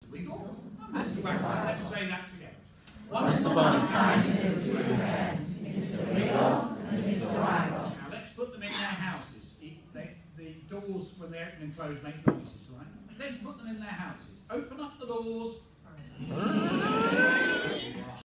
Wiggle and Mr Waggle. Let's say that together. Once upon a time there were two friends, Mr Wiggle and Mr Waggle. Now let's put them in their houses. The doors, when they open and close, make noises, right? Let's put them in their houses. Open up the doors.